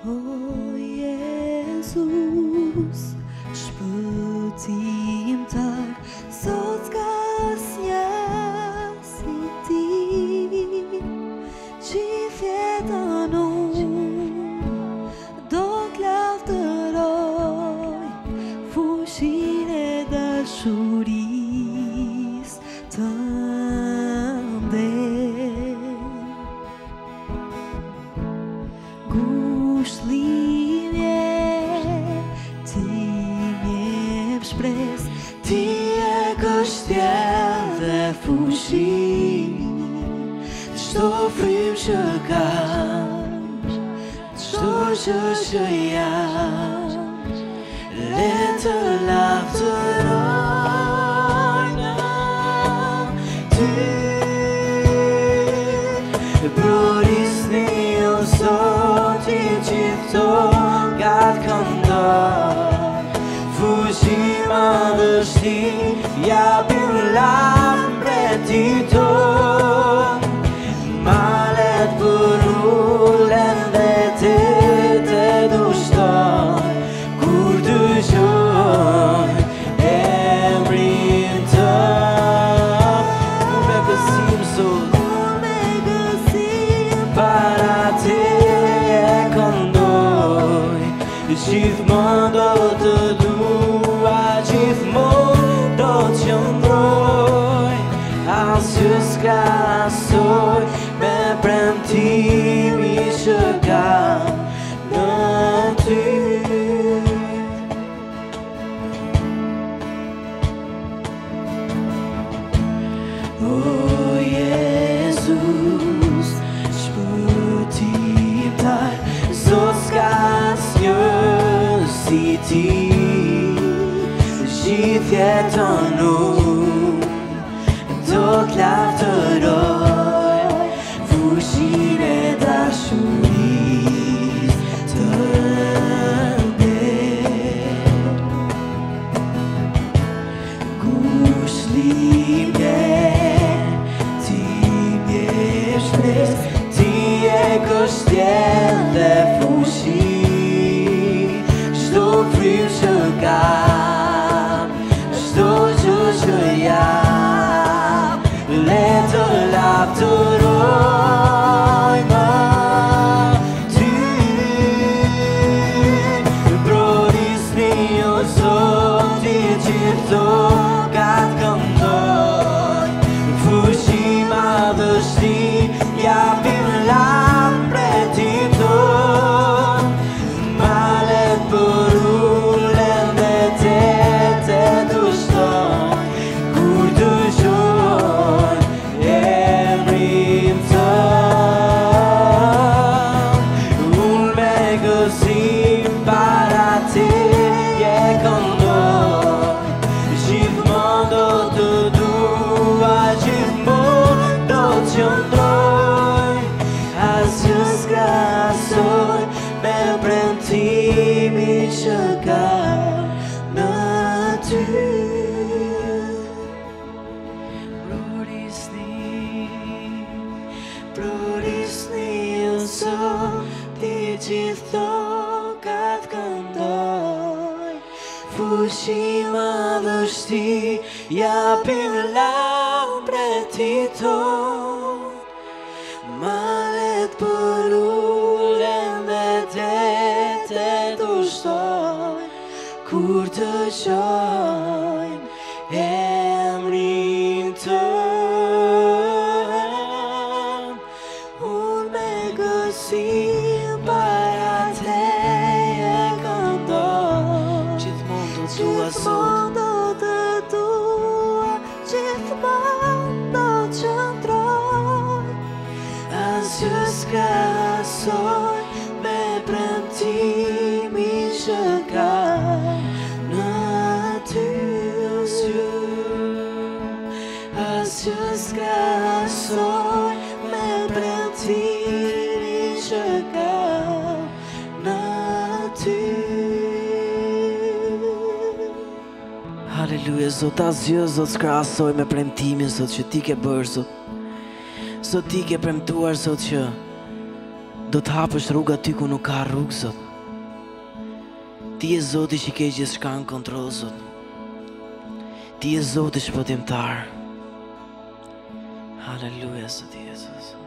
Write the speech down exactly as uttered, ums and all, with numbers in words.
O Jezus, shpëtimtar, sot s'ka asnjë si ti, gjithë jetën unë do t'lavdëroj fuqinë e dashurisë tënde. Gushtlimje, ti m'jep shpresë, ti e kështjell dhe fuqi, çdo frym që kam, çdo gjë që jam, le të lavdëroj në ty. Brorisni o Zot, i gjithë nga t'këndoj, fuqi madhështi, japim lambreti ton, malet për ullen dhe te te dushton, kur dëgjoj emrin tën, unë me gëzim Zot, para te e këndoj, gjithmonë do të dua, gjithmonë do t'qëndroj, asgjë s'ka asoj me premtimi që kam në ty. O Jezus, shpëtimtar, sot s'ka asnjë si ti, gjithë jetën unë do t'lavdëroj fuqinë e dashurisë tënde. Gushtlimje, ti m'jep shpresë, ti e kështjell dhe fuqi, çdo frym që kam, çdo gjë që jam, le të lavdëroj më ty. Brorisni o Zot, i gjithë nga t'këndoj, fuqi madhështi, japim lambreti ton, malet për ullen dhe te te dushton, kur dëgjoj emrin tën, unë me gëzim para te e këndoj, gjithmonë do të dua, gjithmonë do t'qëndroj, asgjë s'ka asoj me premtimi që kam në ty. Brorisni, brorisni o Zot, i gjithë nga t'këndoj, fuqi madhështi, japim lambreti ton, malet për ullen dhe te te dushton, kur dëgjojmë emrin tën, unë me gëzim para te e këndoj, gjithmonë do t'dua Zot, do të dua, gjithmonë do t'qëndroj, asgjë s'ka asoj me premtimi që kam në ty. Asgjë s'ka asoj me premtimi që kam në ty. Halleluja Zot, asgjë Zot s'ka asoj me premtimin Zot që ti ke bërë Zot. Zot ti ke premtuar Zot që Do të hapësh rruga ty ku nuk ka rrugë, Zot. Ti je Zoti që ke gjithçka në kontroll, Zot. Ti je Zoti shpëtimtar. Haleluja, Zot Jezus.